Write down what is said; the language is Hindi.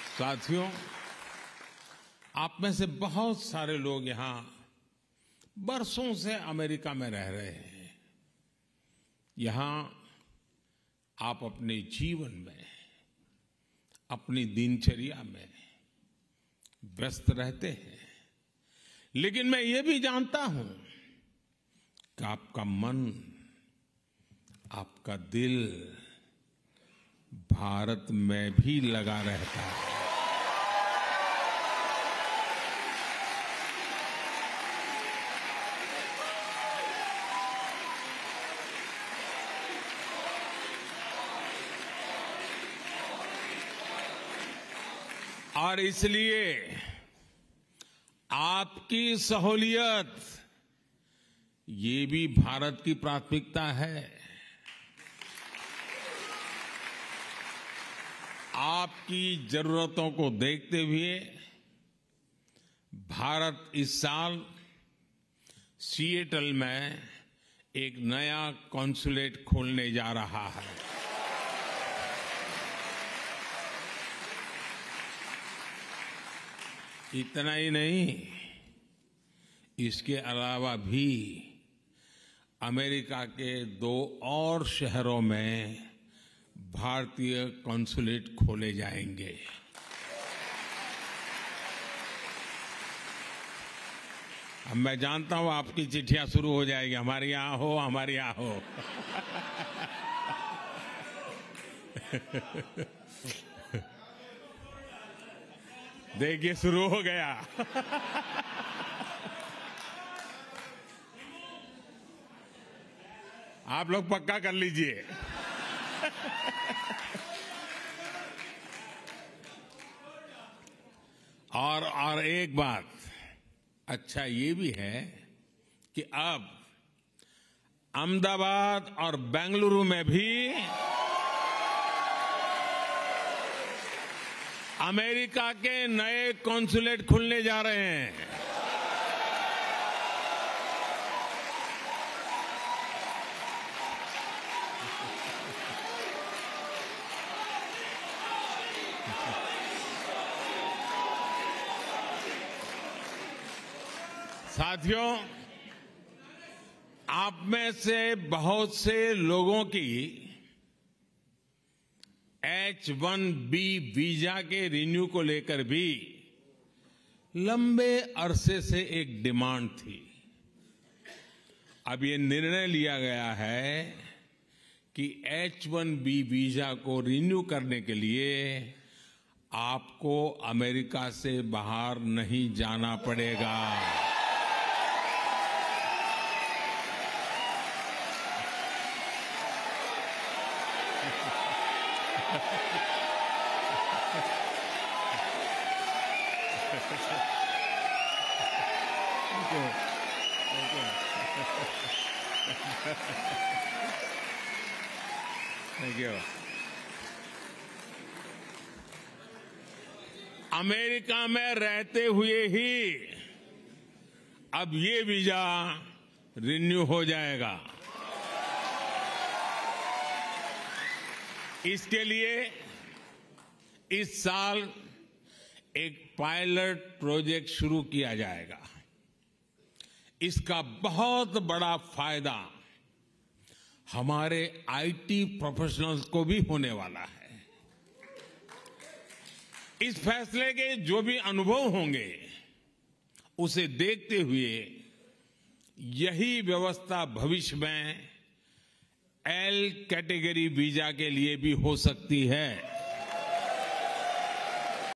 साथियों, आप में से बहुत सारे लोग यहाँ बरसों से अमेरिका में रह रहे हैं। यहाँ आप अपने जीवन में, अपनी दिनचर्या में व्यस्त रहते हैं, लेकिन मैं ये भी जानता हूं कि आपका मन, आपका दिल भारत में भी लगा रहता है। और इसलिए आपकी सहूलियत ये भी भारत की प्राथमिकता है। आपकी जरूरतों को देखते हुए भारत इस साल सिएटल में एक नया कॉन्सुलेट खोलने जा रहा है। इतना ही नहीं, इसके अलावा भी अमेरिका के 2 और शहरों में भारतीय कॉन्सुलेट खोले जाएंगे। अब मैं जानता हूं आपकी चिट्ठियां शुरू हो जाएगी, हमारे यहां हो, हमारे यहां हो। देखिए, शुरू हो गया। आप लोग पक्का कर लीजिए। और एक बात अच्छा ये भी है कि अब अहमदाबाद और बेंगलुरु में भी अमेरिका के नए कॉन्सुलेट खुलने जा रहे हैं। साथियों, आप में से बहुत से लोगों की H-1B वीजा के रिन्यू को लेकर भी लंबे अरसे से एक डिमांड थी। अब ये निर्णय लिया गया है कि H-1B वीजा को रिन्यू करने के लिए आपको अमेरिका से बाहर नहीं जाना पड़ेगा। Thank you. अमेरिका में रहते हुए ही अब ये वीजा रिन्यू हो जाएगा। इसके लिए इस साल एक पायलट प्रोजेक्ट शुरू किया जाएगा। इसका बहुत बड़ा फायदा हमारे आईटी प्रोफेशनल्स को भी होने वाला है। इस फैसले के जो भी अनुभव होंगे, उसे देखते हुए यही व्यवस्था भविष्य में L कैटेगरी वीजा के लिए भी हो सकती है।